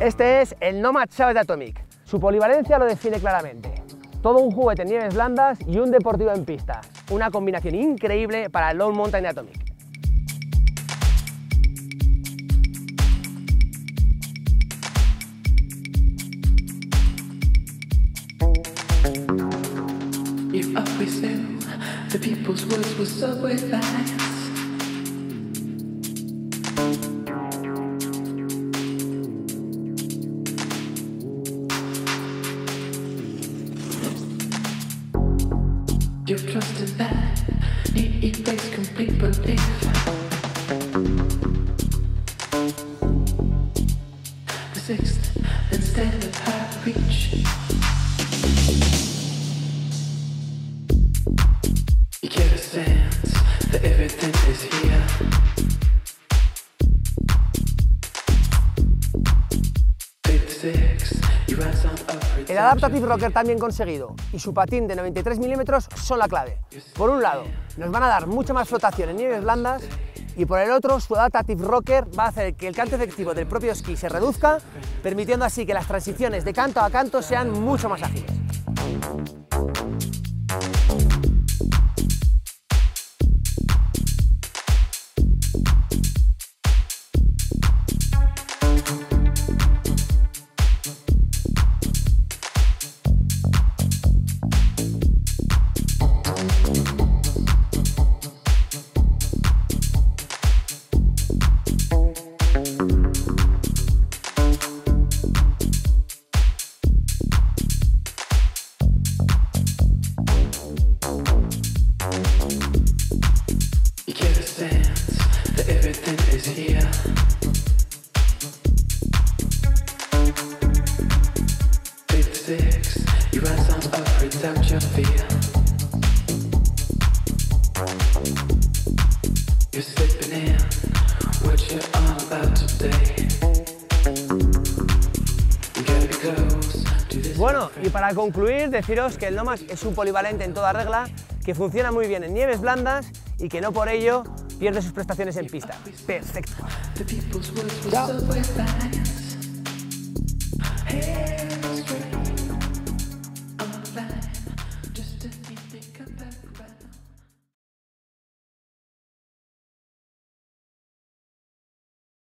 Este es el Nomad Savage de Atomic. Su polivalencia lo define claramente. Todo un juguete en nieves blandas y un deportivo en pista. Una combinación increíble para el Lone Mountain de Atomic. If up we sail, the people's words were subway lines. Your trust in that, need erase complete belief. The sixth, instead of her reach. You get a sense that everything is here. El Adaptative Rocker tan bien conseguido y su patín de 93 milímetros son la clave. Por un lado, nos van a dar mucha más flotación en nieves blandas y por el otro, su Adaptative Rocker va a hacer que el canto efectivo del propio esquí se reduzca, permitiendo así que las transiciones de canto a canto sean mucho más ágiles. Bueno, y para concluir, deciros que el Nomad es un polivalente en toda regla, que funciona muy bien en nieves blandas y que no por ello pierde sus prestaciones en pista. Perfecto. Chao.